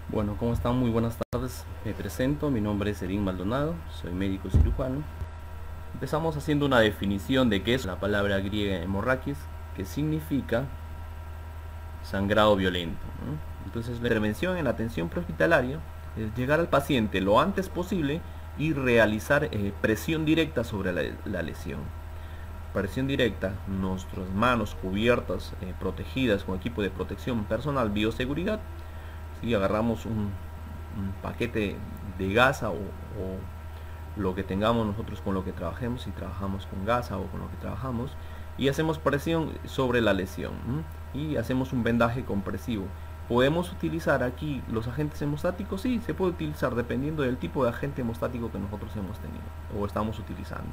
Bueno, ¿cómo están? Muy buenas tardes. Me presento, mi nombre es Erin Maldonado, soy médico cirujano. Empezamos haciendo una definición de qué es la palabra griega hemorraquis, que significa sangrado violento, ¿no? Entonces, la intervención en la atención prehospitalaria es llegar al paciente lo antes posible y realizar presión directa sobre la lesión. Presión directa, nuestras manos cubiertas, protegidas con equipo de protección personal, bioseguridad. Si agarramos un paquete de gasa o lo que tengamos nosotros con lo que trabajemos, si trabajamos con gasa o con lo que trabajamos, y hacemos presión sobre la lesión, y hacemos un vendaje compresivo. ¿Podemos utilizar aquí los agentes hemostáticos? Sí, se puede utilizar dependiendo del tipo de agente hemostático que nosotros hemos tenido o estamos utilizando.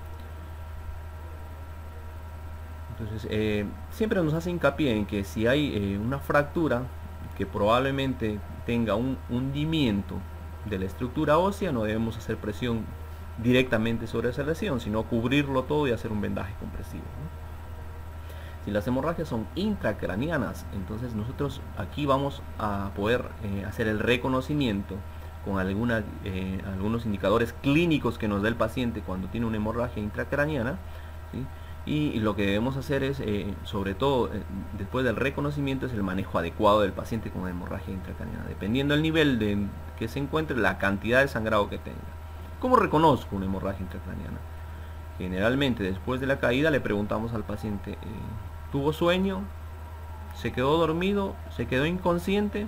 Entonces, siempre nos hace hincapié en que si hay una fractura que probablemente tenga un hundimiento de la estructura ósea, no debemos hacer presión directamente sobre esa lesión, sino cubrirlo todo y hacer un vendaje compresivo, ¿no? Si las hemorragias son intracraneanas, entonces nosotros aquí vamos a poder hacer el reconocimiento con algunos indicadores clínicos que nos da el paciente cuando tiene una hemorragia intracraneana, ¿sí? Y lo que debemos hacer es, sobre todo después del reconocimiento, es el manejo adecuado del paciente con hemorragia intracraneana, dependiendo del nivel de que se encuentre, la cantidad de sangrado que tenga. ¿Cómo reconozco una hemorragia intracraneana? Generalmente después de la caída le preguntamos al paciente, ¿tuvo sueño? ¿Se quedó dormido? ¿Se quedó inconsciente?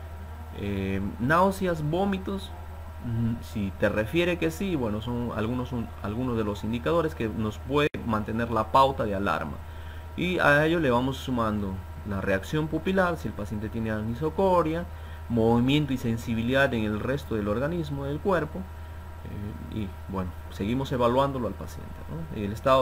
Náuseas, vómitos. Si te refiere que sí, bueno, son algunos de los indicadores que nos puede mantener la pauta de alarma, y a ello le vamos sumando la reacción pupilar, si el paciente tiene anisocoria, movimiento y sensibilidad en el resto del organismo del cuerpo, y bueno, seguimos evaluándolo al paciente, ¿no? Y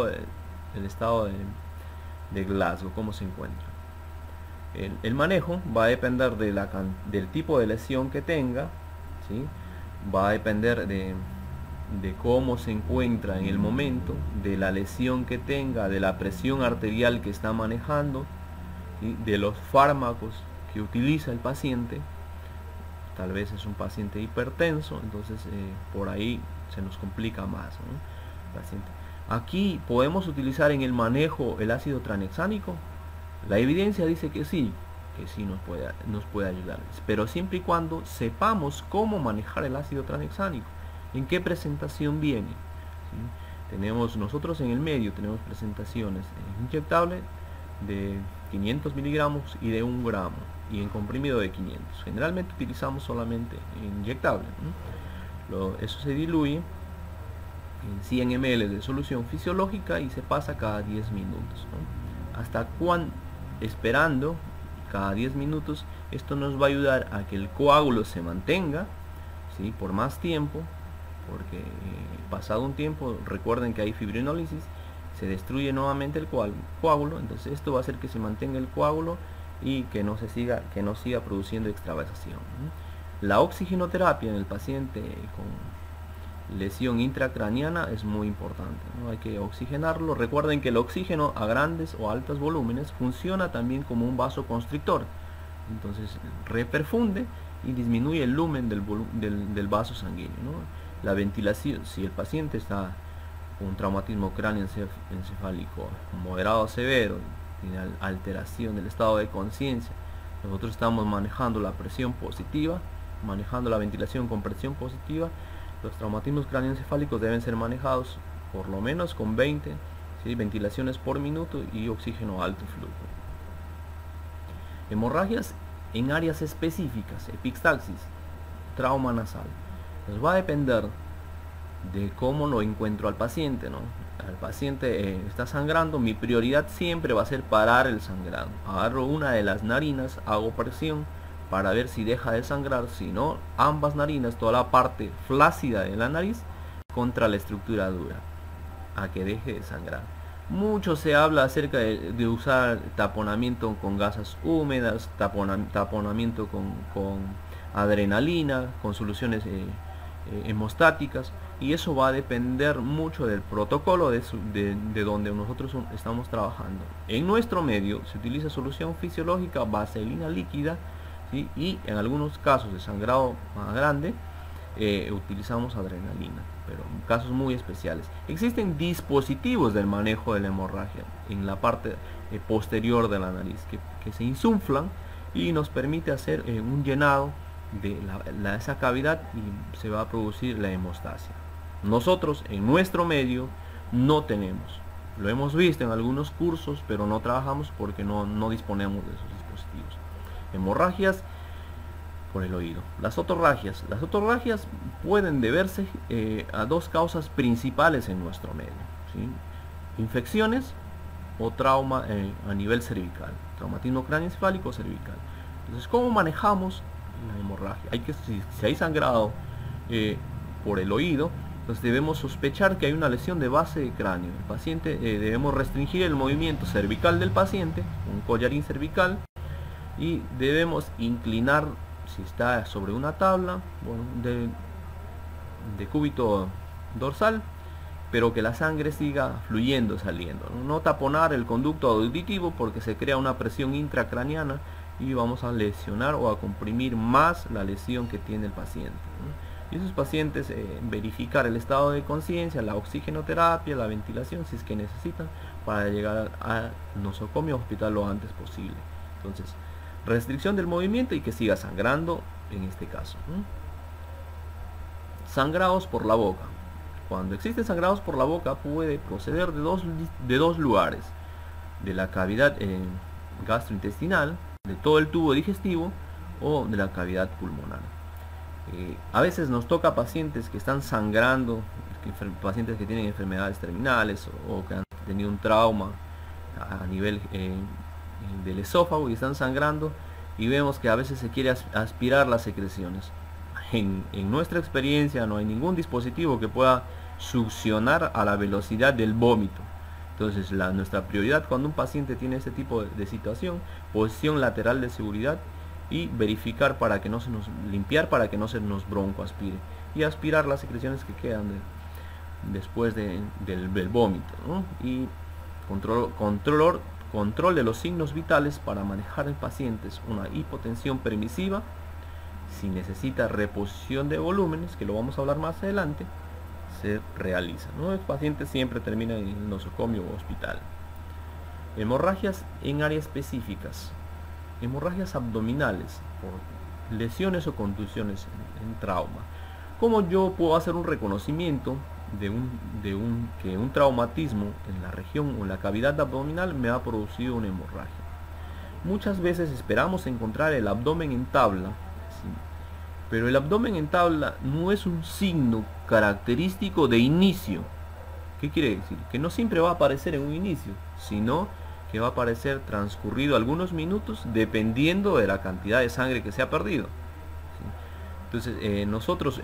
el estado de Glasgow, cómo se encuentra. El manejo va a depender del tipo de lesión que tenga, ¿sí? Va a depender de cómo se encuentra en el momento, de la lesión que tenga, de la presión arterial que está manejando, ¿sí? De los fármacos que utiliza el paciente. Tal vez es un paciente hipertenso, entonces por ahí se nos complica más, ¿no? Paciente. Aquí podemos utilizar en el manejo el ácido tranexámico. La evidencia dice que sí nos puede ayudar, pero siempre y cuando sepamos cómo manejar el ácido tranexámico, en qué presentación viene, ¿sí? Nosotros en el medio tenemos presentaciones inyectable de 500 miligramos y de 1 gramo, y en comprimido de 500. Generalmente utilizamos solamente inyectable, ¿no? Eso se diluye en 100 ml de solución fisiológica y se pasa cada 10 minutos, ¿no? Hasta cuando, esperando cada 10 minutos, esto nos va a ayudar a que el coágulo se mantenga, ¿sí? Por más tiempo, porque pasado un tiempo, recuerden que hay fibrinólisis, se destruye nuevamente el coágulo, entonces esto va a hacer que se mantenga el coágulo y que no siga produciendo extravasación, ¿no? La oxigenoterapia en el paciente con lesión intracraneana es muy importante, ¿no? Hay que oxigenarlo. Recuerden que el oxígeno a grandes o altos volúmenes funciona también como un vasoconstrictor, entonces reperfunde y disminuye el lumen del vaso sanguíneo, ¿no? La ventilación, si el paciente está con un traumatismo cráneoencefálico moderado a severo, tiene alteración del estado de conciencia, nosotros estamos manejando la presión positiva, manejando la ventilación con presión positiva. Los traumatismos cráneoencefálicos deben ser manejados por lo menos con 20, ¿sí? Ventilaciones por minuto y oxígeno alto flujo. Hemorragias en áreas específicas, epistaxis, trauma nasal. Nos va a depender de cómo lo encuentro al paciente, ¿no? El paciente está sangrando, mi prioridad siempre va a ser parar el sangrado. Agarro una de las narinas, hago presión para ver si deja de sangrar, si no, ambas narinas, toda la parte flácida de la nariz contra la estructura dura, a que deje de sangrar. Mucho se habla acerca de usar taponamiento con gasas húmedas, taponamiento con adrenalina, con soluciones hemostáticas, y eso va a depender mucho del protocolo de donde nosotros estamos trabajando. En nuestro medio se utiliza solución fisiológica, vaselina líquida, ¿sí? Y en algunos casos de sangrado más grande utilizamos adrenalina, pero en casos muy especiales. Existen dispositivos del manejo de la hemorragia en la parte posterior de la nariz que se insuflan y nos permite hacer un llenado de esa cavidad y se va a producir la hemostasia. Nosotros en nuestro medio no tenemos. Lo hemos visto en algunos cursos, pero no trabajamos porque no disponemos de esos dispositivos. Hemorragias por el oído. Las otorragias. Las otorragias pueden deberse a dos causas principales en nuestro medio, ¿sí? Infecciones o trauma a nivel cervical. Traumatismo craneoencefálico cervical. Entonces, ¿cómo manejamos la hemorragia? Si hay sangrado por el oído, pues debemos sospechar que hay una lesión de base de cráneo. El paciente debemos restringir el movimiento cervical del paciente, un collarín cervical, y debemos inclinar, si está sobre una tabla, bueno, de cúbito dorsal, pero que la sangre siga fluyendo, saliendo. No taponar el conducto auditivo porque se crea una presión intracraniana y vamos a lesionar o a comprimir más la lesión que tiene el paciente, ¿no? Y esos pacientes verificar el estado de conciencia, la oxigenoterapia, la ventilación si es que necesitan para llegar a nosocomio hospital lo antes posible. Entonces, restricción del movimiento y que siga sangrando en este caso, ¿no? Sangrados por la boca. Cuando existen sangrados por la boca puede proceder de dos lugares: de la cavidad gastrointestinal, de todo el tubo digestivo o de la cavidad pulmonar. A veces nos toca pacientes que están sangrando, pacientes que tienen enfermedades terminales o que han tenido un trauma a nivel del esófago y están sangrando, y vemos que a veces se quiere aspirar las secreciones. En nuestra experiencia no hay ningún dispositivo que pueda succionar a la velocidad del vómito. Entonces nuestra prioridad cuando un paciente tiene este tipo de situación: posición lateral de seguridad y verificar para que no se nos limpiar, para que no se nos broncoaspire y aspirar las secreciones que quedan después del vómito, ¿no? Y control de los signos vitales para manejar en pacientes una hipotensión permisiva. Si necesita reposición de volúmenes, que lo vamos a hablar más adelante, se realiza, ¿no? El paciente siempre termina en el nosocomio o hospital. Hemorragias en áreas específicas. Hemorragias abdominales por lesiones o contusiones en trauma. ¿Cómo yo puedo hacer un reconocimiento de que un traumatismo en la región o en la cavidad abdominal me ha producido una hemorragia? Muchas veces esperamos encontrar el abdomen en tabla, ¿sí? Pero el abdomen en tabla no es un signo característico de inicio. ¿Qué quiere decir? Que no siempre va a aparecer en un inicio, sino que va a aparecer transcurrido algunos minutos dependiendo de la cantidad de sangre que se ha perdido, ¿sí? Entonces nosotros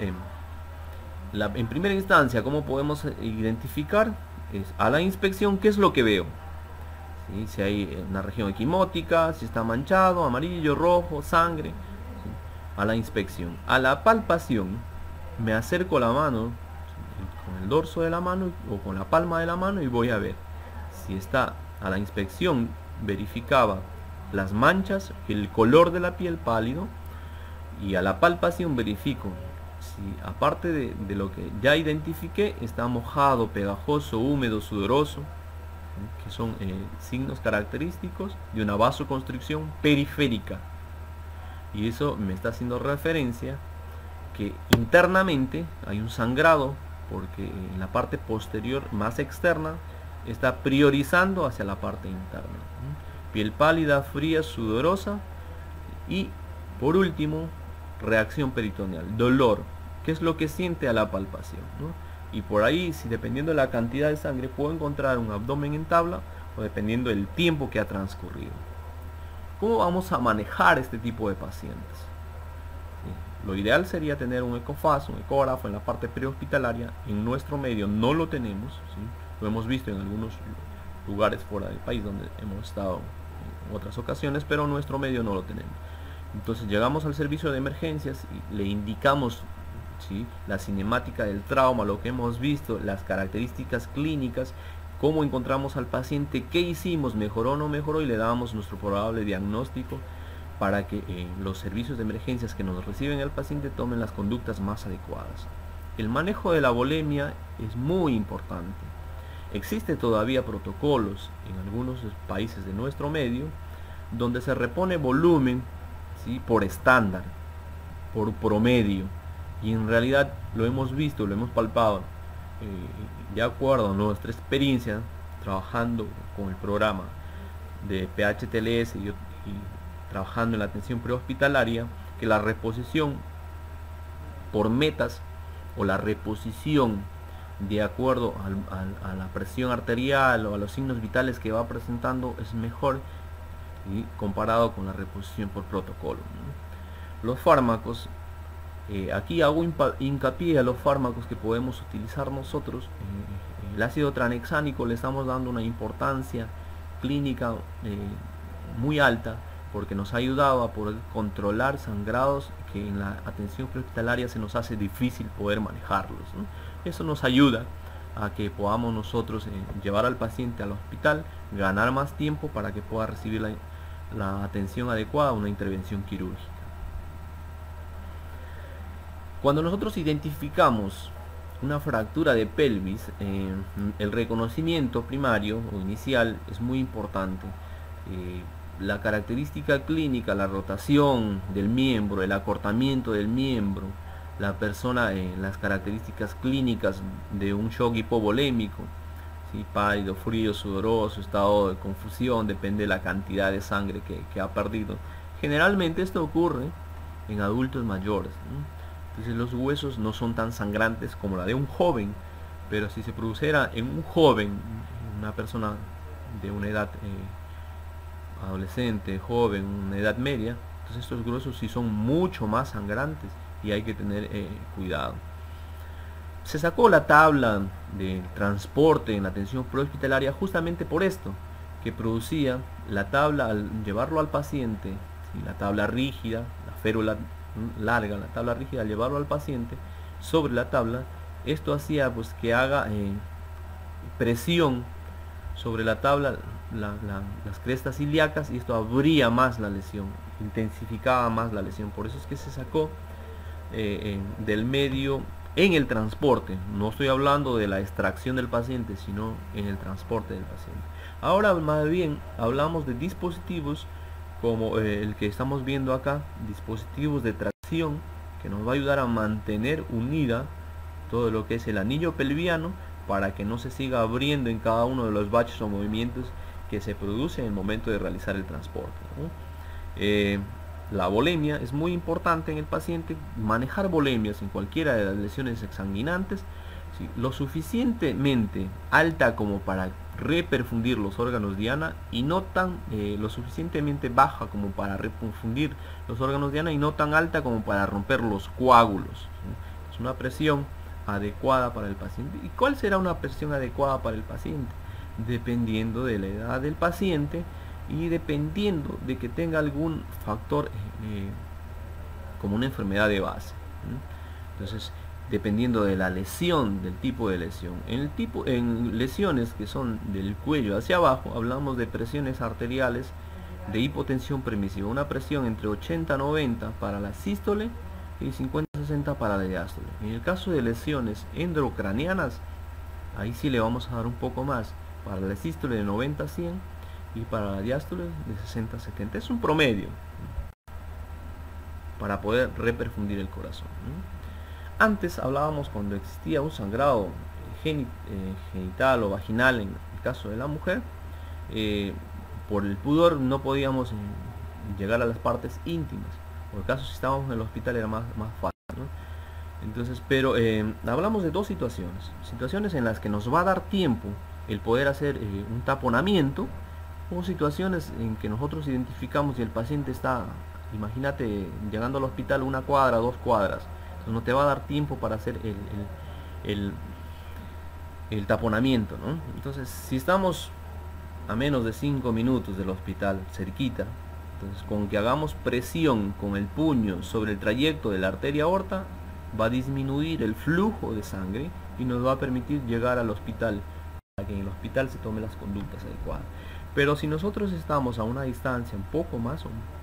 en primera instancia, ¿cómo podemos identificar? Es a la inspección, ¿qué es lo que veo? ¿Sí? Si hay una región equimótica, si está manchado, amarillo, rojo, sangre, ¿sí? A la inspección. A la palpación, me acerco la mano, ¿sí? Con el dorso de la mano o con la palma de la mano y voy a ver si está. A la inspección verificaba las manchas, el color de la piel pálido, y a la palpación verifico si aparte de lo que ya identifiqué está mojado, pegajoso, húmedo, sudoroso, que son signos característicos de una vasoconstricción periférica, y eso me está haciendo referencia que internamente hay un sangrado porque en la parte posterior más externa está priorizando hacia la parte interna. Piel pálida, fría, sudorosa, y por último reacción peritoneal, dolor, que es lo que siente a la palpación, ¿no? Y por ahí, si dependiendo de la cantidad de sangre, puedo encontrar un abdomen en tabla o dependiendo del tiempo que ha transcurrido. ¿Cómo vamos a manejar este tipo de pacientes? ¿Sí? Lo ideal sería tener un ecofaz, un ecógrafo en la parte prehospitalaria. En nuestro medio no lo tenemos, ¿sí? Lo hemos visto en algunos lugares fuera del país donde hemos estado en otras ocasiones, pero en nuestro medio no lo tenemos. Entonces llegamos al servicio de emergencias y le indicamos, ¿sí?, la cinemática del trauma, lo que hemos visto, las características clínicas, cómo encontramos al paciente, qué hicimos, mejoró o no mejoró, y le damos nuestro probable diagnóstico para que los servicios de emergencias que nos reciben al paciente tomen las conductas más adecuadas. El manejo de la volemia es muy importante. Existe todavía protocolos en algunos países de nuestro medio donde se repone volumen, ¿sí?, por estándar, por promedio, y en realidad lo hemos visto, lo hemos palpado, de acuerdo a nuestra experiencia trabajando con el programa de PHTLS y trabajando en la atención prehospitalaria, que la reposición por metas o la reposición de acuerdo a la presión arterial o a los signos vitales que va presentando es mejor, ¿sí?, comparado con la reposición por protocolo, ¿no? Los fármacos, aquí hago hincapié a los fármacos que podemos utilizar nosotros. El ácido tranexánico le estamos dando una importancia clínica muy alta, porque nos ha ayudado a poder controlar sangrados que en la atención prehospitalaria se nos hace difícil poder manejarlos, ¿no? Eso nos ayuda a que podamos nosotros llevar al paciente al hospital, ganar más tiempo para que pueda recibir la atención adecuada, una intervención quirúrgica. Cuando nosotros identificamos una fractura de pelvis, el reconocimiento primario o inicial es muy importante. La característica clínica, la rotación del miembro, el acortamiento del miembro, la persona, las características clínicas de un shock hipovolémico, ¿sí?, pálido, frío, sudoroso, estado de confusión, depende de la cantidad de sangre que ha perdido. Generalmente esto ocurre en adultos mayores, ¿no? Entonces los huesos no son tan sangrantes como la de un joven, pero si se produciera en un joven, una persona de una edad adolescente, joven, una edad media, entonces estos huesos sí son mucho más sangrantes y hay que tener cuidado. Se sacó la tabla de transporte en la atención prehospitalaria justamente por esto, que producía la tabla al llevarlo al paciente, ¿sí?, la tabla rígida, la férula larga, la tabla rígida, al llevarlo al paciente sobre la tabla, esto hacía pues que haga presión sobre la tabla, las crestas ilíacas, y esto abría más la lesión, intensificaba más la lesión. Por eso es que se sacó del medio en el transporte. No estoy hablando de la extracción del paciente, sino en el transporte del paciente. Ahora más bien hablamos de dispositivos como el que estamos viendo acá, dispositivos de tracción, que nos va a ayudar a mantener unida todo lo que es el anillo pelviano, para que no se siga abriendo en cada uno de los baches o movimientos que se producen en el momento de realizar el transporte, ¿no? La volemia es muy importante en el paciente. Manejar volemias en cualquiera de las lesiones exsanguinantes, ¿sí?, lo suficientemente alta como para reperfundir los órganos diana, y no tan lo suficientemente baja como para reperfundir los órganos diana, y no tan alta como para romper los coágulos, ¿sí? Es una presión adecuada para el paciente. ¿Y cuál será una presión adecuada para el paciente? Dependiendo de la edad del paciente y dependiendo de que tenga algún factor como una enfermedad de base, ¿sí? Entonces, dependiendo de la lesión, del tipo de lesión. En lesiones que son del cuello hacia abajo, hablamos de presiones arteriales de hipotensión permisiva, una presión entre 80-90 para la sístole y 50-60 para la diástole. En el caso de lesiones endocranianas, ahí sí le vamos a dar un poco más, para la sístole de 90-100 y para la diástole de 60-70. Es un promedio para poder reperfundir el corazón, ¿no? Antes hablábamos cuando existía un sangrado genital o vaginal en el caso de la mujer, por el pudor no podíamos llegar a las partes íntimas. Por el caso, si estábamos en el hospital era más fácil, ¿no? Entonces, pero hablamos de dos situaciones en las que nos va a dar tiempo el poder hacer un taponamiento, o situaciones en que nosotros identificamos y el paciente está, imagínate, llegando al hospital 1 cuadra, 2 cuadras, entonces no te va a dar tiempo para hacer el taponamiento, ¿no? Entonces, si estamos a menos de 5 minutos del hospital, cerquita, entonces con que hagamos presión con el puño sobre el trayecto de la arteria aorta, va a disminuir el flujo de sangre y nos va a permitir llegar al hospital, para que en el hospital se tomen las conductas adecuadas. Pero si nosotros estamos a una distancia un poco más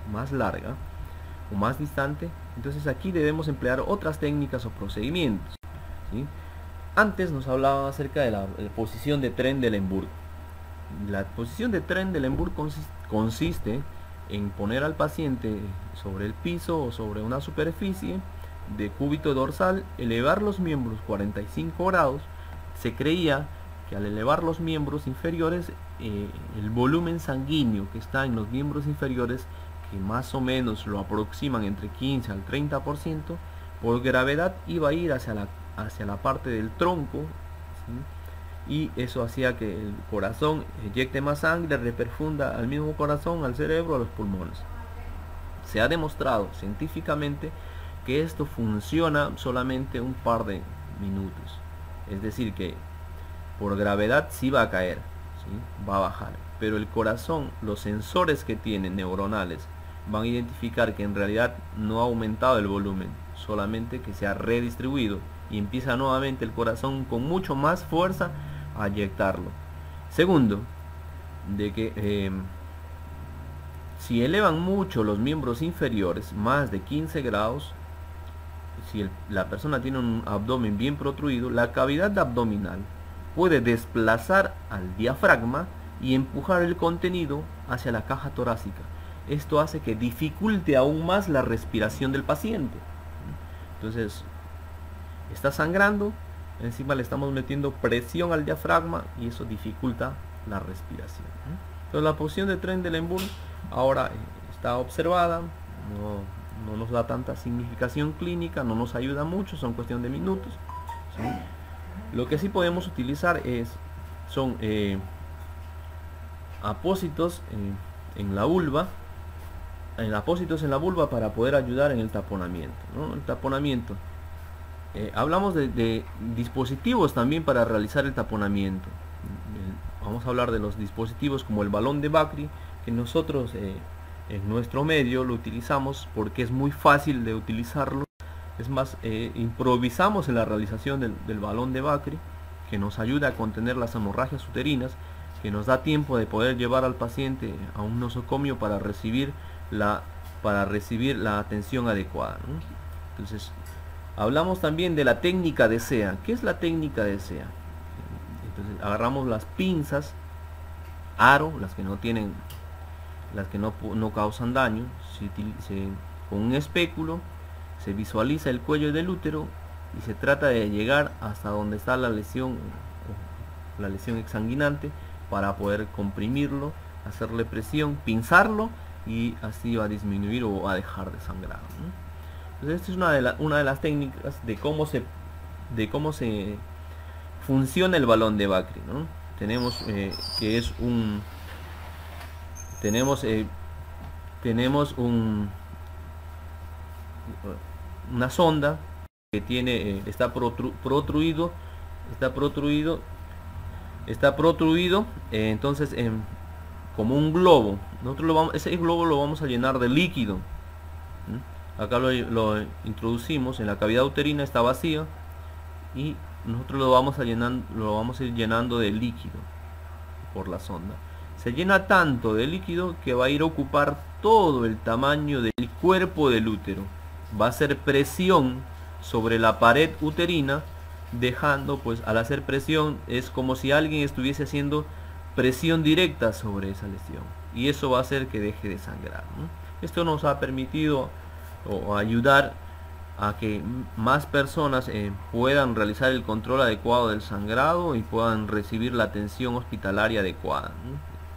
más larga o más distante, entonces aquí debemos emplear otras técnicas o procedimientos, ¿sí? Antes nos hablaba acerca de la posición de Trendelenburg. La posición de Trendelenburg consiste en poner al paciente sobre el piso o sobre una superficie de cúbito dorsal, elevar los miembros 45 grados. Se creía que al elevar los miembros inferiores, el volumen sanguíneo que está en los miembros inferiores, que más o menos lo aproximan entre 15 al 30%, por gravedad iba a ir hacia la parte del tronco, ¿sí? Y eso hacía que el corazón eyecte más sangre, reperfunda al mismo corazón, al cerebro, a los pulmones. Se ha demostrado científicamente que esto funciona solamente un par de minutos, es decir que por gravedad sí va a caer, ¿sí? Va a bajar, pero el corazón, los sensores que tiene neuronales van a identificar que en realidad no ha aumentado el volumen, solamente que se ha redistribuido, y empieza nuevamente el corazón con mucho más fuerza a eyectarlo. Segundo, de que si elevan mucho los miembros inferiores, más de 15 grados, si la persona tiene un abdomen bien protruido, la cavidad abdominal puede desplazar al diafragma y empujar el contenido hacia la caja torácica. Esto hace que dificulte aún más la respiración del paciente. Entonces, está sangrando, encima le estamos metiendo presión al diafragma y eso dificulta la respiración. Entonces, la posición de Trendelenburg ahora está observada, no nos da tanta significación clínica, no nos ayuda mucho, son cuestión de minutos, ¿sí? Lo que sí podemos utilizar son apósitos en la vulva, apósitos en la vulva para poder ayudar en el taponamiento, ¿no? El taponamiento. Hablamos de dispositivos también para realizar el taponamiento. Vamos a hablar de los dispositivos como el balón de Bakri, que nosotros en nuestro medio lo utilizamos porque es muy fácil de utilizarlo. Es más, improvisamos en la realización del balón de Bakri, que nos ayuda a contener las hemorragias uterinas, que nos da tiempo de poder llevar al paciente a un nosocomio para recibir la atención adecuada, ¿no? Entonces, hablamos también de la técnica de SEA. ¿Qué es la técnica de SEA? Entonces, agarramos las pinzas, aro, las que no causan daño, con un espéculo se visualiza el cuello del útero y se trata de llegar hasta donde está la lesión exsanguinante para poder comprimirlo, hacerle presión, pinzarlo, y así va a disminuir o a dejar de sangrar, ¿no? Entonces, esta es una de las técnicas de cómo se funciona el balón de Bakri, ¿no? Tenemos que es tenemos una sonda que tiene está protruido, entonces como un globo. Ese globo lo vamos a llenar de líquido. Acá lo introducimos en la cavidad uterina, está vacía, y nosotros lo vamos a ir llenando de líquido por la sonda. Se llena tanto de líquido que va a ir a ocupar todo el tamaño del cuerpo del útero. Va a hacer presión sobre la pared uterina, dejando, pues al hacer presión es como si alguien estuviese haciendo presión directa sobre esa lesión, y eso va a hacer que deje de sangrar, ¿no? Esto nos ha permitido o ayudar a que más personas puedan realizar el control adecuado del sangrado y puedan recibir la atención hospitalaria adecuada, ¿no?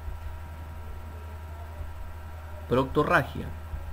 Proctorragia.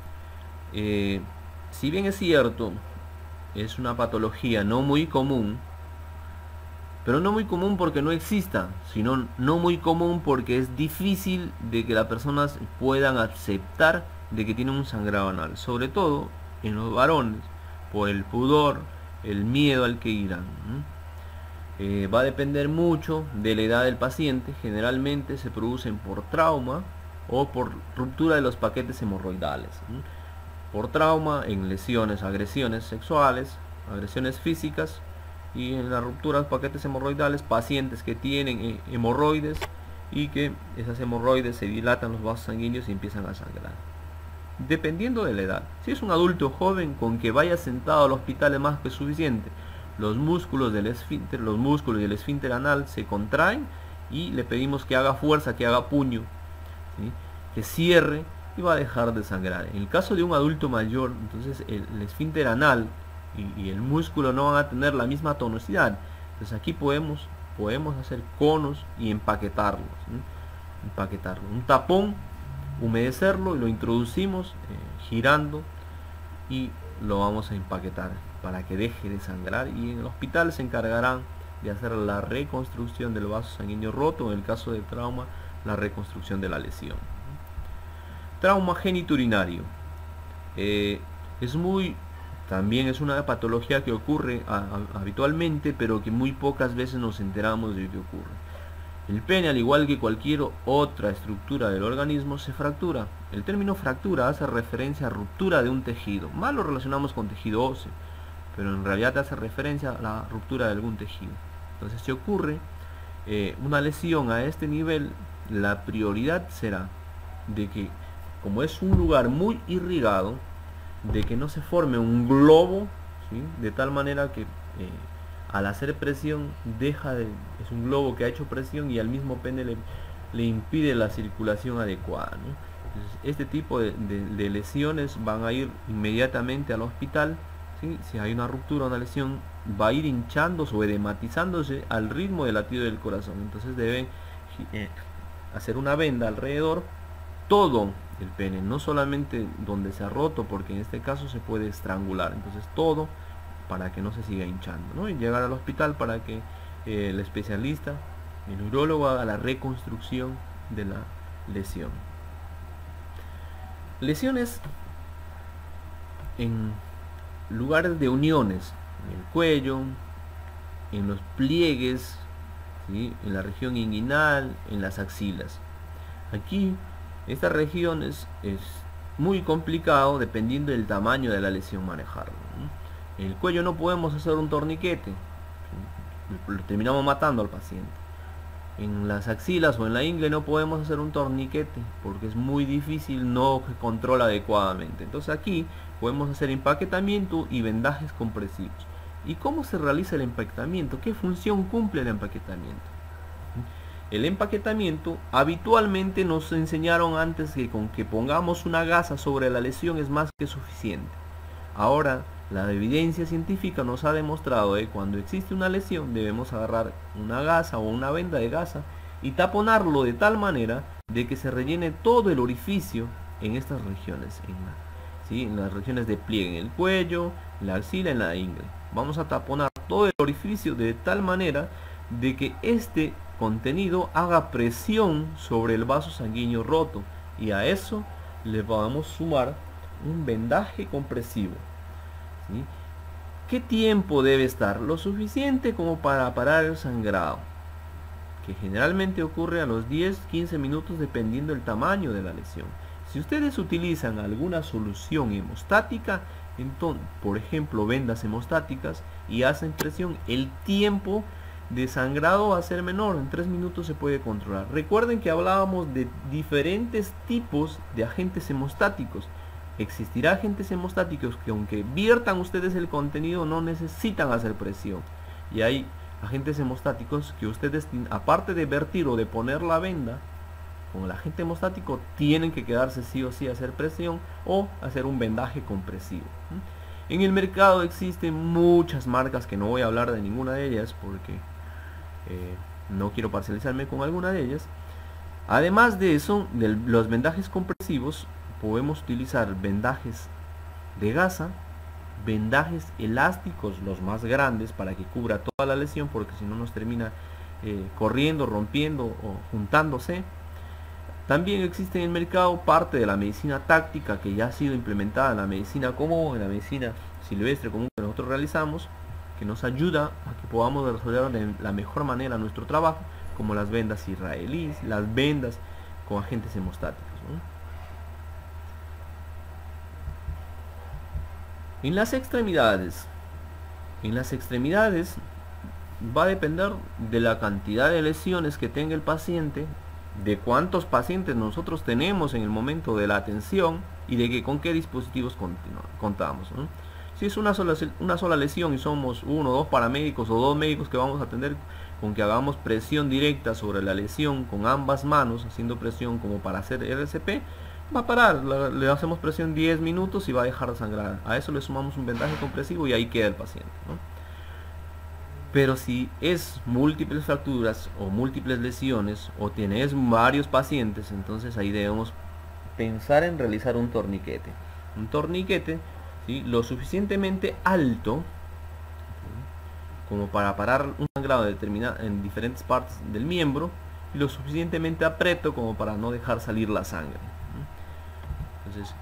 Si bien es cierto, es una patología no muy común, pero no muy común porque no exista, sino no muy común porque es difícil de que las personas puedan aceptar de que tienen un sangrado anal, sobre todo en los varones, por el pudor, el miedo al que irán. Va a depender mucho de la edad del paciente. Generalmente se producen por trauma o por ruptura de los paquetes hemorroidales. Por trauma en lesiones, agresiones sexuales, agresiones físicas, y en la ruptura de los paquetes hemorroidales, pacientes que tienen hemorroides y que esas hemorroides se dilatan los vasos sanguíneos y empiezan a sangrar. dependiendo de la edad. Si es un adulto joven, con que vaya sentado al hospital es más que suficiente. Los músculos del esfínter, los músculos del esfínter anal se contraen y le pedimos que haga fuerza, que haga puño, ¿sí? Que cierre y va a dejar de sangrar. En el caso de un adulto mayor, entonces el esfínter anal y el músculo no van a tener la misma tonosidad. Entonces aquí podemos hacer conos y empaquetarlos, ¿sí? Empaquetarlo. Un tapón, humedecerlo y lo introducimos girando y lo vamos a empaquetar para que deje de sangrar, y en el hospital se encargarán de hacer la reconstrucción del vaso sanguíneo roto, en el caso de trauma, la reconstrucción de la lesión. Trauma genitourinario. También es una patología que ocurre habitualmente, pero que muy pocas veces nos enteramos de que ocurre. El pene, al igual que cualquier otra estructura del organismo, se fractura. El término fractura hace referencia a ruptura de un tejido. Más lo relacionamos con tejido óseo, pero en realidad hace referencia a la ruptura de algún tejido. Entonces, si ocurre una lesión a este nivel, la prioridad será de que, como es un lugar muy irrigado, de que no se forme un globo, ¿sí? De tal manera que al hacer presión es un globo que ha hecho presión y al mismo pene le impide la circulación adecuada, ¿no? Entonces, este tipo de lesiones van a ir inmediatamente al hospital, ¿sí? Si hay una ruptura, una lesión, va a ir hinchándose o edematizándose al ritmo del latido del corazón. Entonces deben hacer una venda alrededor todo el pene, no solamente donde se ha roto, porque en este caso se puede estrangular. Entonces todo, para que no se siga hinchando, ¿no? Y llegar al hospital para que el especialista, el urólogo, haga la reconstrucción de la lesión. Lesiones en lugares de uniones, en el cuello, en los pliegues, ¿sí? En la región inguinal, en las axilas. Aquí esta región es muy complicado dependiendo del tamaño de la lesión manejarlo, ¿no? En el cuello no podemos hacer un torniquete, ¿sí? Terminamos matando al paciente. En las axilas o en la ingle no podemos hacer un torniquete porque es muy difícil, no se controla adecuadamente. Entonces aquí podemos hacer empaquetamiento y vendajes compresivos. ¿Y cómo se realiza el empaquetamiento? ¿Qué función cumple el empaquetamiento? El empaquetamiento habitualmente nos enseñaron antes que con que pongamos una gasa sobre la lesión es más que suficiente. Ahora la evidencia científica nos ha demostrado que cuando existe una lesión debemos agarrar una gasa o una venda de gasa y taponarlo de tal manera de que se rellene todo el orificio en estas regiones, en las regiones de pliegue, en el cuello, en la axila, en la ingle. Vamos a taponar todo el orificio de tal manera de que este contenido haga presión sobre el vaso sanguíneo roto, y a eso le vamos a sumar un vendaje compresivo, ¿sí? ¿Qué tiempo debe estar? Lo suficiente como para parar el sangrado, que generalmente ocurre a los 10-15 minutos dependiendo del tamaño de la lesión. Si ustedes utilizan alguna solución hemostática, entonces, por ejemplo, vendas hemostáticas, y hacen presión, el tiempo de sangrado va a ser menor, en 3 minutos se puede controlar. Recuerden que hablábamos de diferentes tipos de agentes hemostáticos. Existirá agentes hemostáticos que, aunque viertan ustedes el contenido, no necesitan hacer presión. Y hay agentes hemostáticos que ustedes, aparte de vertir o de poner la venda, con el agente hemostático tienen que quedarse sí o sí a hacer presión o hacer un vendaje compresivo. En el mercado existen muchas marcas, que no voy a hablar de ninguna de ellas porque no quiero parcializarme con alguna de ellas. Además de eso, de los vendajes compresivos, podemos utilizar vendajes de gasa, vendajes elásticos, los más grandes, para que cubra toda la lesión, porque si no nos termina corriendo, rompiendo o juntándose. También existe en el mercado parte de la medicina táctica que ya ha sido implementada en la medicina común, en la medicina silvestre común que nosotros realizamos, que nos ayuda a que podamos resolver de la mejor manera nuestro trabajo, como las vendas israelíes, las vendas con agentes hemostáticos, ¿no? En las extremidades va a depender de la cantidad de lesiones que tenga el paciente, de cuántos pacientes nosotros tenemos en el momento de la atención y de que con qué dispositivos contamos, ¿no? Si es una sola lesión y somos 1 o 2 paramédicos o 2 médicos que vamos a atender, con que hagamos presión directa sobre la lesión con ambas manos, haciendo presión como para hacer RCP, va a parar, le hacemos presión 10 minutos y va a dejar de sangrar. A eso le sumamos un vendaje compresivo y ahí queda el paciente, ¿no? Pero si es múltiples fracturas o múltiples lesiones o tienes varios pacientes, entonces ahí debemos pensar en realizar un torniquete. Un torniquete, ¿sí?, lo suficientemente alto, ¿sí?, como para parar un sangrado en diferentes partes del miembro, y lo suficientemente apreto como para no dejar salir la sangre. Entonces,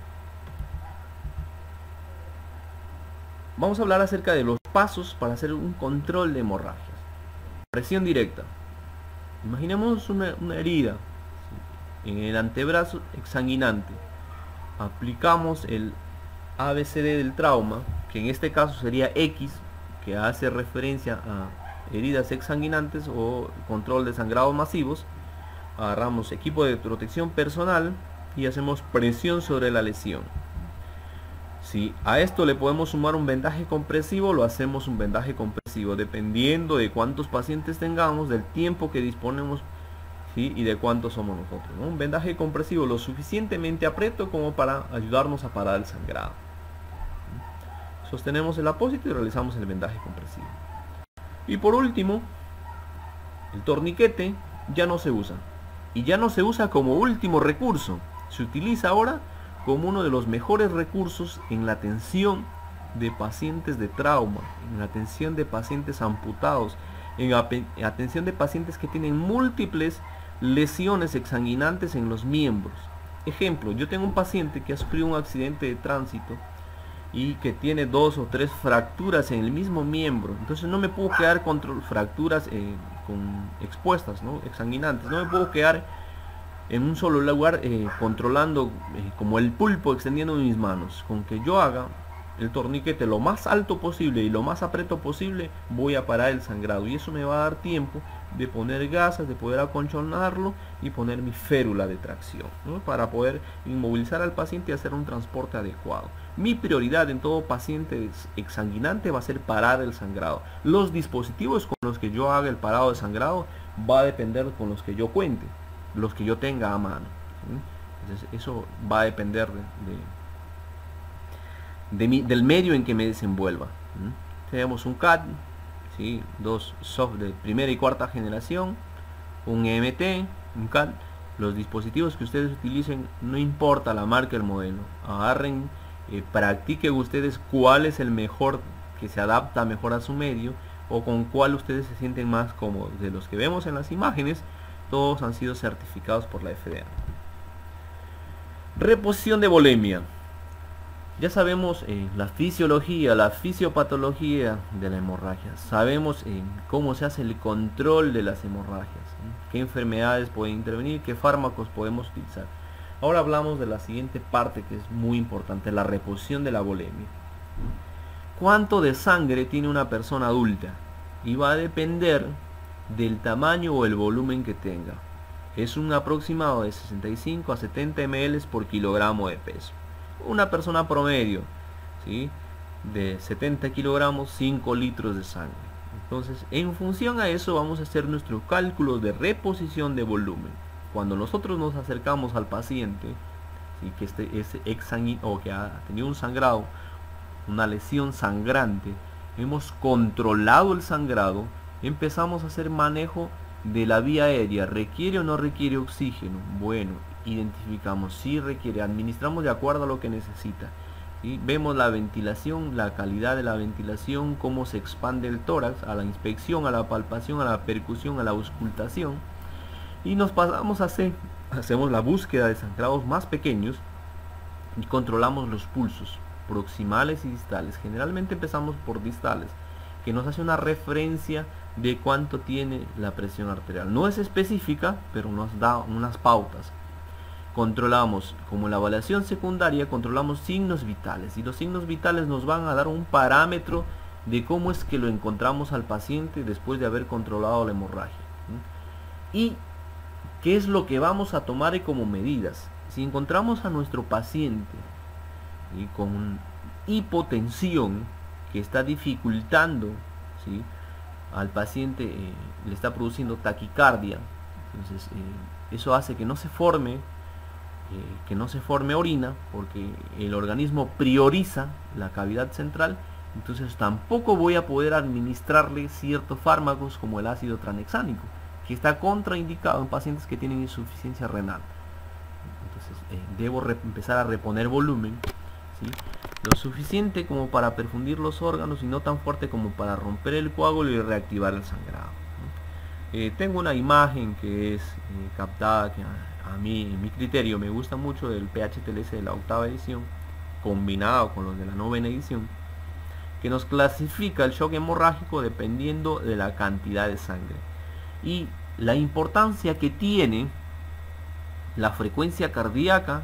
vamos a hablar acerca de los pasos para hacer un control de hemorragias. Presión directa. Imaginemos una herida, ¿sí?, en el antebrazo exsanguinante. Aplicamos el ABCD del trauma, que en este caso sería X, que hace referencia a heridas exsanguinantes o control de sangrados masivos. Agarramos equipo de protección personal y hacemos presión sobre la lesión. Si a esto le podemos sumar un vendaje compresivo, lo hacemos un vendaje compresivo, dependiendo de cuántos pacientes tengamos, del tiempo que disponemos, ¿sí?, y de cuántos somos nosotros, ¿no? Un vendaje compresivo lo suficientemente aprieto como para ayudarnos a parar el sangrado. Sostenemos el apósito y realizamos el vendaje compresivo. Y por último, el torniquete ya no se usa. Y ya no se usa como último recurso. Se utiliza ahora como uno de los mejores recursos en la atención de pacientes de trauma, en la atención de pacientes amputados, en atención de pacientes que tienen múltiples lesiones exsanguinantes en los miembros. Ejemplo, yo tengo un paciente que ha sufrido un accidente de tránsito y que tiene 2 o 3 fracturas en el mismo miembro. Entonces no me puedo quedar con fracturas expuestas, ¿no?, exsanguinantes. No me puedo quedar en un solo lugar controlando como el pulpo, extendiendo mis manos. Con que yo haga el torniquete lo más alto posible y lo más apreto posible, voy a parar el sangrado, y eso me va a dar tiempo de poner gasas, de poder acolchonarlo y poner mi férula de tracción, ¿no?, para poder inmovilizar al paciente y hacer un transporte adecuado. Mi prioridad en todo paciente exsanguinante va a ser parar el sangrado. Los dispositivos con los que yo haga el parado de sangrado va a depender con los que yo cuente, los que yo tenga a mano, ¿sí? Entonces eso va a depender del medio en que me desenvuelva, ¿sí? Tenemos un CAD, ¿sí?, 2 soft de primera y cuarta generación, un EMT, un CAD. Los dispositivos que ustedes utilicen, no importa la marca, el modelo, agarren, practiquen ustedes cuál es el mejor, que se adapta mejor a su medio, o con cuál ustedes se sienten más cómodos. De los que vemos en las imágenes, todos han sido certificados por la FDA. Reposición de volemia. Ya sabemos la fisiología, la fisiopatología de la hemorragia. Sabemos cómo se hace el control de las hemorragias, qué enfermedades pueden intervenir, qué fármacos podemos utilizar. Ahora hablamos de la siguiente parte, que es muy importante: la reposición de la volemia. ¿Cuánto de sangre tiene una persona adulta? Y va a depender del tamaño o el volumen que tenga. Es un aproximado de 65 a 70 ml por kilogramo de peso. Una persona promedio, ¿sí?, de 70 kilogramos, 5 litros de sangre. Entonces, en función a eso vamos a hacer nuestros cálculos de reposición de volumen. Cuando nosotros nos acercamos al paciente, ¿sí?, que es exsanguíneo o que ha tenido un sangrado, una lesión sangrante, hemos controlado el sangrado, empezamos a hacer manejo de la vía aérea. ¿Requiere o no requiere oxígeno? Bueno, identificamos si requiere, administramos de acuerdo a lo que necesita, ¿sí? Vemos la ventilación, la calidad de la ventilación, cómo se expande el tórax, a la inspección, a la palpación, a la percusión, a la auscultación, y nos pasamos a hacemos la búsqueda de sangrados más pequeños y controlamos los pulsos proximales y distales. Generalmente empezamos por distales, que nos hace una referencia de cuánto tiene la presión arterial. No es específica, pero nos da unas pautas. Controlamos, como la evaluación secundaria, controlamos signos vitales, y los signos vitales nos van a dar un parámetro de cómo es que lo encontramos al paciente después de haber controlado la hemorragia, ¿sí?, y qué es lo que vamos a tomar como medidas. Si encontramos a nuestro paciente ¿sí? Con hipotensión que está dificultando, ¿sí? Al paciente, le está produciendo taquicardia. Entonces eso hace que no se forme orina, porque el organismo prioriza la cavidad central. Entonces tampoco voy a poder administrarle ciertos fármacos como el ácido tranexánico, que está contraindicado en pacientes que tienen insuficiencia renal. Entonces debo empezar a reponer volumen, ¿sí? Lo suficiente como para perfundir los órganos y no tan fuerte como para romper el coágulo y reactivar el sangrado, ¿no? Tengo una imagen que es captada, que a mí, en mi criterio, me gusta mucho, del PHTLS de la 8ª edición, combinado con los de la 9ª edición, que nos clasifica el shock hemorrágico dependiendo de la cantidad de sangre y la importancia que tiene la frecuencia cardíaca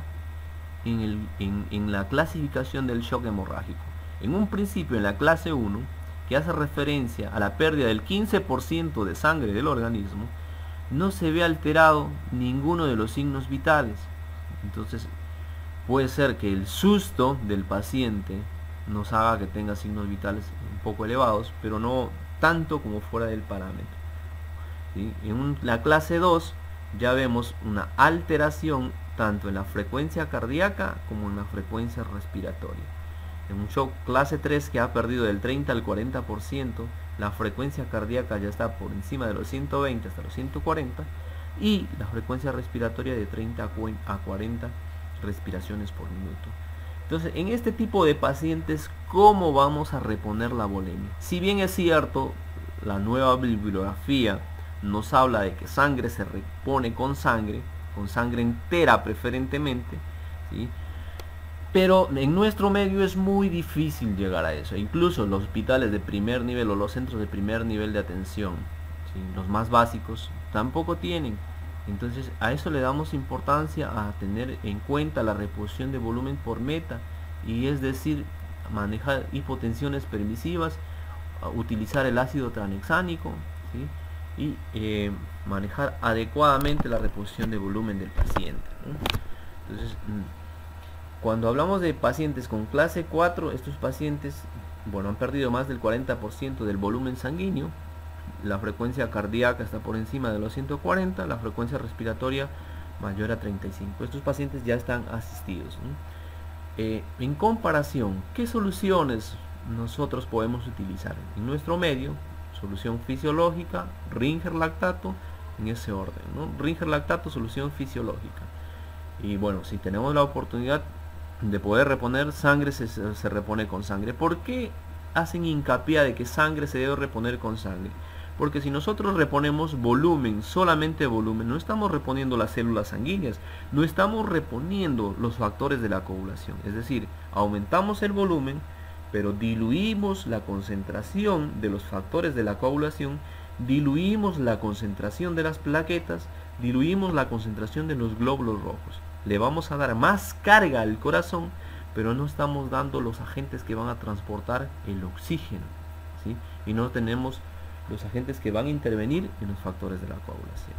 en la clasificación del shock hemorrágico. En un principio, en la clase 1, que hace referencia a la pérdida del 15% de sangre del organismo, no se ve alterado ninguno de los signos vitales. Entonces puede ser que el susto del paciente nos haga que tenga signos vitales un poco elevados, pero no tanto como fuera del parámetro, ¿sí? En la clase 2 ya vemos una alteración tanto en la frecuencia cardíaca como en la frecuencia respiratoria. En un shock clase 3 que ha perdido del 30 al 40%, la frecuencia cardíaca ya está por encima de los 120 hasta los 140 y la frecuencia respiratoria de 30 a 40 respiraciones por minuto. Entonces, en este tipo de pacientes, ¿cómo vamos a reponer la volemia? Si bien es cierto, la nueva bibliografía nos habla de que sangre se repone con sangre entera preferentemente, ¿sí? Pero en nuestro medio es muy difícil llegar a eso. Incluso los hospitales de primer nivel o los centros de primer nivel de atención, ¿sí? Los más básicos, tampoco tienen. Entonces a eso le damos importancia, a tener en cuenta la reposición de volumen por meta, y es decir, manejar hipotensiones permisivas, utilizar el ácido tranexánico, ¿sí? Y manejar adecuadamente la reposición de volumen del paciente, ¿no? Entonces, cuando hablamos de pacientes con clase 4, estos pacientes, bueno, han perdido más del 40% del volumen sanguíneo, la frecuencia cardíaca está por encima de los 140, la frecuencia respiratoria mayor a 35. Estos pacientes ya están asistidos, ¿no? En comparación, ¿qué soluciones nosotros podemos utilizar? En nuestro medio, solución fisiológica, Ringer lactato, en ese orden, ¿no? Ringer lactato, solución fisiológica. Y bueno, si tenemos la oportunidad de poder reponer sangre, se repone con sangre. ¿Por qué hacen hincapié de que sangre se debe reponer con sangre? Porque si nosotros reponemos volumen, solamente volumen, no estamos reponiendo las células sanguíneas, no estamos reponiendo los factores de la coagulación. Es decir, aumentamos el volumen, pero diluimos la concentración de los factores de la coagulación, diluimos la concentración de las plaquetas, diluimos la concentración de los glóbulos rojos. Le vamos a dar más carga al corazón, pero no estamos dando los agentes que van a transportar el oxígeno, ¿sí? Y no tenemos los agentes que van a intervenir en los factores de la coagulación.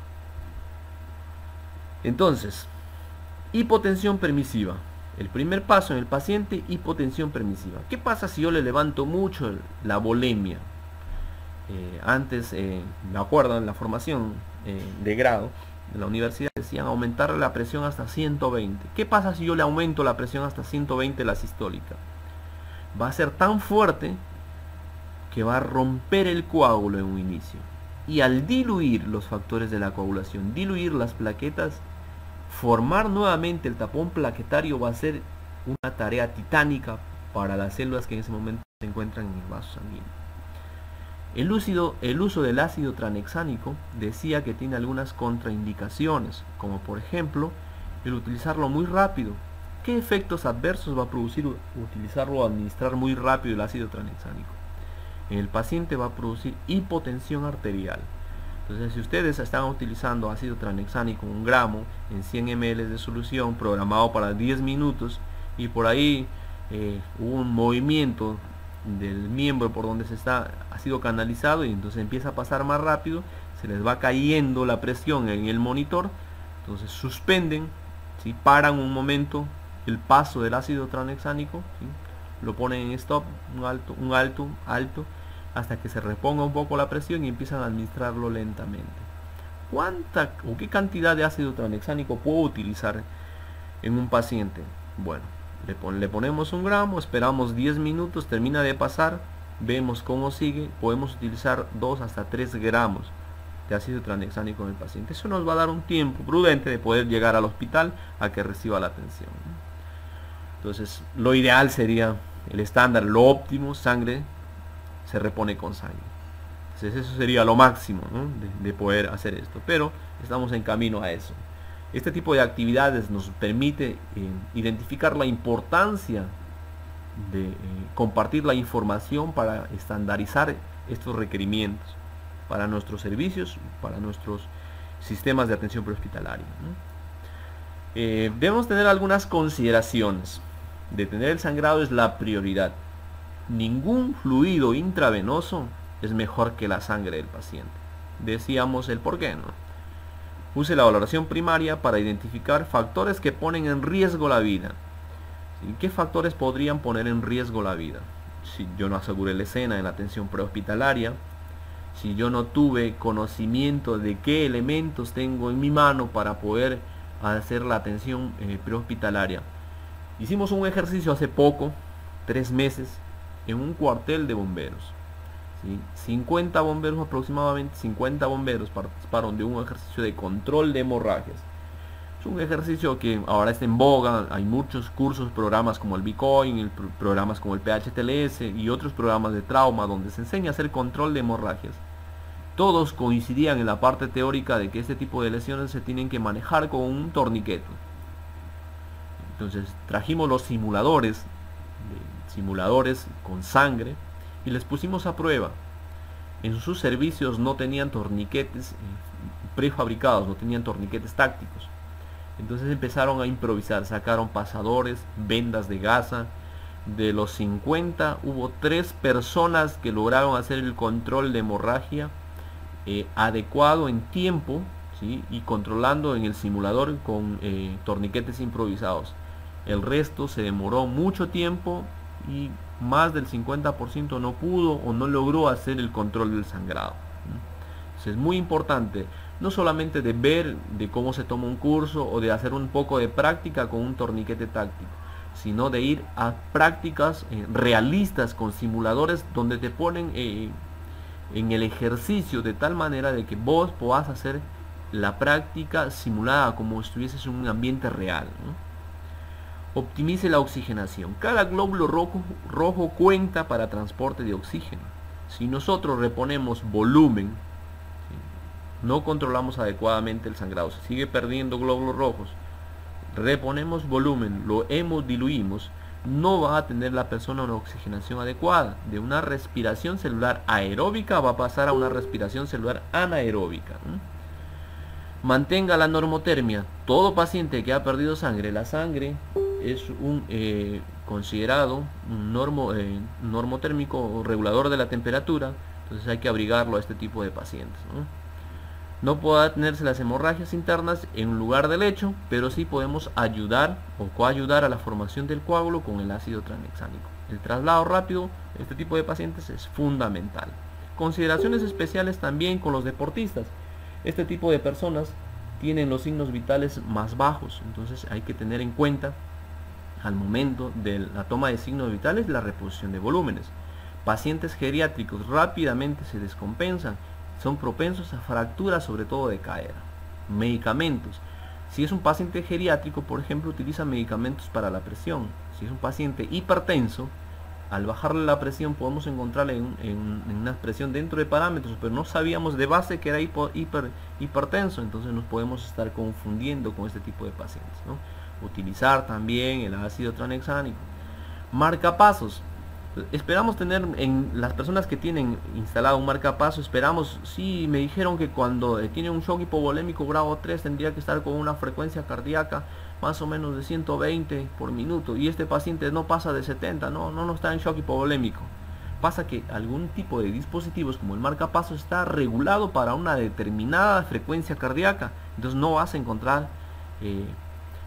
Entonces, hipotensión permisiva. El primer paso en el paciente, hipotensión permisiva. ¿Qué pasa si yo le levanto mucho la volemia? Antes, me acuerdo en la formación de grado de la universidad, decían aumentar la presión hasta 120. ¿Qué pasa si yo le aumento la presión hasta 120, la sistólica? Va a ser tan fuerte que va a romper el coágulo en un inicio. Y al diluir los factores de la coagulación, diluir las plaquetas, formar nuevamente el tapón plaquetario va a ser una tarea titánica para las células que en ese momento se encuentran en el vaso sanguíneo. El uso del ácido tranexánico decía que tiene algunas contraindicaciones, como por ejemplo el utilizarlo muy rápido. ¿Qué efectos adversos va a producir utilizarlo o administrar muy rápido el ácido tranexánico? En el paciente va a producir hipotensión arterial. Entonces, si ustedes están utilizando ácido tranexánico 1 gramo en 100 ml de solución, programado para 10 minutos, y por ahí hubo un movimiento del miembro por donde ha sido canalizado, y entonces empieza a pasar más rápido, se les va cayendo la presión en el monitor, entonces suspenden, ¿sí? Paran un momento el paso del ácido tranexánico, ¿sí? Lo ponen en stop, un alto, hasta que se reponga un poco la presión y empiezan a administrarlo lentamente. ¿Cuánta o qué cantidad de ácido tranexánico puedo utilizar en un paciente? Bueno, le ponemos 1 gramo, esperamos 10 minutos, termina de pasar, vemos cómo sigue, podemos utilizar 2 hasta 3 gramos de ácido tranexánico en el paciente. Eso nos va a dar un tiempo prudente de poder llegar al hospital a que reciba la atención. Entonces, lo ideal sería, el estándar, lo óptimo, sangre se repone con sangre. Entonces eso sería lo máximo, ¿no? de poder hacer esto, pero estamos en camino a eso. Este tipo de actividades nos permite identificar la importancia de compartir la información para estandarizar estos requerimientos para nuestros servicios, para nuestros sistemas de atención prehospitalaria, ¿no? Debemos tener algunas consideraciones. Detener el sangrado es la prioridad. Ningún fluido intravenoso es mejor que la sangre del paciente. Decíamos el por qué, ¿no? Use la valoración primaria para identificar factores que ponen en riesgo la vida. ¿Sí? ¿Qué factores podrían poner en riesgo la vida? Si yo no aseguré la escena en la atención prehospitalaria, si yo no tuve conocimiento de qué elementos tengo en mi mano para poder hacer la atención prehospitalaria. Hicimos un ejercicio hace poco, 3 meses, en un cuartel de bomberos. ¿Sí? 50 bomberos, aproximadamente 50 bomberos participaron de un ejercicio de control de hemorragias. Es un ejercicio que ahora está en boga, hay muchos cursos, programas como el Bitcoin, programas como el PHTLS y otros programas de trauma donde se enseña a hacer control de hemorragias. Todos coincidían en la parte teórica de que este tipo de lesiones se tienen que manejar con un torniquete. Entonces trajimos los simuladores con sangre y les pusimos a prueba. En sus servicios no tenían torniquetes prefabricados, no tenían torniquetes tácticos. Entonces empezaron a improvisar, sacaron pasadores, vendas de gasa. De los 50 hubo 3 personas que lograron hacer el control de hemorragia adecuado en tiempo, ¿sí? Y controlando en el simulador con torniquetes improvisados. El resto se demoró mucho tiempo y más del 50% no pudo o no logró hacer el control del sangrado. Entonces es muy importante no solamente de ver de cómo se toma un curso o de hacer un poco de práctica con un torniquete táctico, sino de ir a prácticas realistas con simuladores donde te ponen en el ejercicio de tal manera de que vos puedas hacer la práctica simulada como si estuvieses en un ambiente real, ¿no? Optimice la oxigenación. Cada glóbulo rojo cuenta para transporte de oxígeno. Si nosotros reponemos volumen, ¿sí? No controlamos adecuadamente el sangrado, se sigue perdiendo glóbulos rojos, reponemos volumen, lo hemodiluimos, no va a tener la persona una oxigenación adecuada. De una respiración celular aeróbica va a pasar a una respiración celular anaeróbica, ¿no? Mantenga la normotermia. Todo paciente que ha perdido sangre, la sangre es un considerado un normotérmico o regulador de la temperatura, entonces hay que abrigarlo a este tipo de pacientes, ¿no? No puede detenerse las hemorragias internas en lugar del lecho, pero sí podemos ayudar o coayudar a la formación del coágulo con el ácido tranexánico. El traslado rápido de este tipo de pacientes es fundamental. Consideraciones especiales también con los deportistas. Este tipo de personas tienen los signos vitales más bajos, entonces hay que tener en cuenta al momento de la toma de signos vitales la reposición de volúmenes. Pacientes geriátricos rápidamente se descompensan, son propensos a fracturas, sobre todo de cadera. Medicamentos. Si es un paciente geriátrico, por ejemplo, utiliza medicamentos para la presión. Si es un paciente hipertenso, al bajarle la presión podemos encontrarle en una presión dentro de parámetros, pero no sabíamos de base que era hipertenso, entonces nos podemos estar confundiendo con este tipo de pacientes, ¿no? Utilizar también el ácido tranexánico. Marcapasos. Esperamos tener en las personas que tienen instalado un marcapaso, esperamos, sí, me dijeron que cuando tiene un shock hipovolémico grado 3 tendría que estar con una frecuencia cardíaca más o menos de 120 por minuto y este paciente no pasa de 70, no está en shock hipovolémico. Pasa que algún tipo de dispositivos como el marcapaso está regulado para una determinada frecuencia cardíaca, entonces no vas a encontrar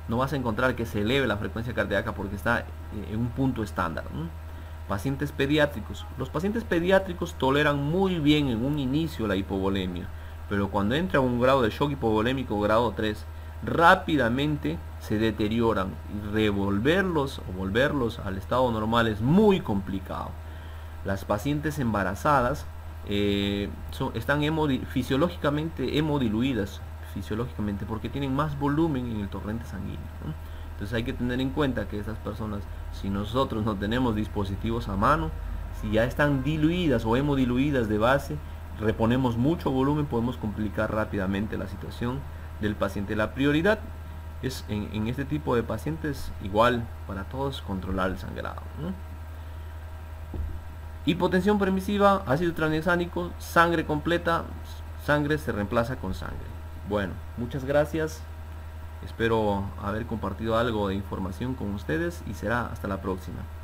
no vas a encontrar que se eleve la frecuencia cardíaca porque está en un punto estándar. Pacientes pediátricos. Los pacientes pediátricos toleran muy bien en un inicio la hipovolemia, pero cuando entra a un grado de shock hipovolémico grado 3, rápidamente se deterioran y revolverlos o volverlos al estado normal es muy complicado. Las pacientes embarazadas están fisiológicamente hemodiluidas, porque tienen más volumen en el torrente sanguíneo, ¿no? Entonces hay que tener en cuenta que estas personas, si nosotros no tenemos dispositivos a mano, si ya están diluidas o hemodiluidas de base, reponemos mucho volumen, podemos complicar rápidamente la situación del paciente. La prioridad es en este tipo de pacientes, igual para todos, controlar el sangrado, ¿no? Hipotensión permisiva, ácido tranexámico, sangre completa, sangre se reemplaza con sangre. Bueno, muchas gracias. Espero haber compartido algo de información con ustedes y será hasta la próxima.